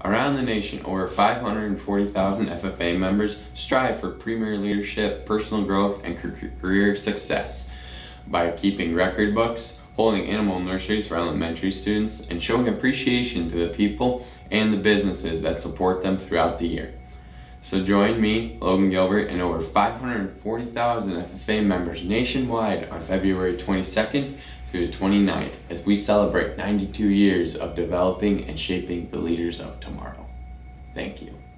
Around the nation, over 540,000 FFA members strive for premier leadership, personal growth, and career success by keeping record books, holding animal nurseries for elementary students, and showing appreciation to the people and the businesses that support them throughout the year. So join me, Logan Gilbert, and over 540,000 FFA members nationwide on February 22nd through the 29th as we celebrate 92 years of developing and shaping the leaders of tomorrow. Thank you.